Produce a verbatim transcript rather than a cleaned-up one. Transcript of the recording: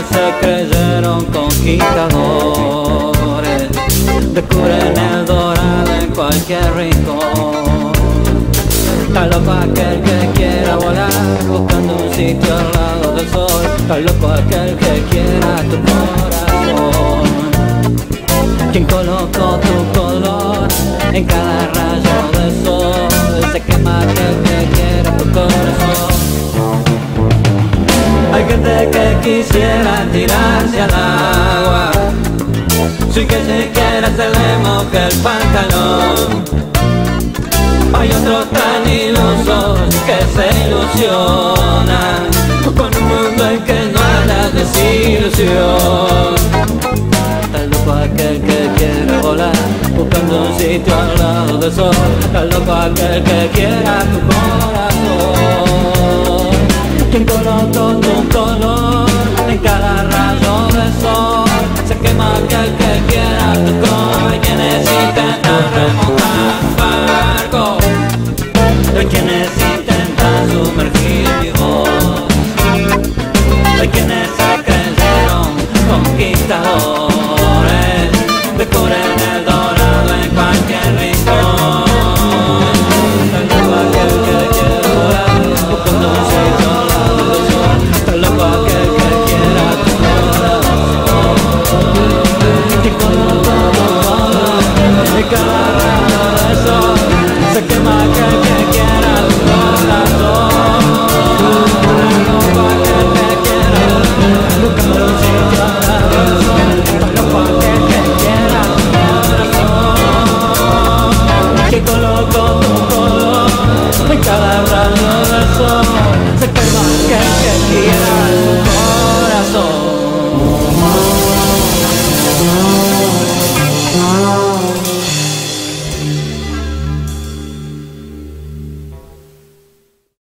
se creyeron conquistadores, descubren el dorado en cualquier rincón. Está loco aquel que quiera volar buscando un sitio al lado del sol. Está loco aquel que quiera tu corazón. Quien colocó tu color en cada rayo del sol. Se quema aquel que quiera tu corazón. Hay gente que quisiera tirarse al agua sin que siquiera se le moje el pantalón. Hay otros tan ilusos que se ilusionan con un mundo en que no hay la desilusión. Está loco aquel que quiera volar buscando un sitio al lado del sol. Está loco aquel que quiera tu corazón. Quien colocó tu color en cada rayo del sol. Se quema aquel que quiera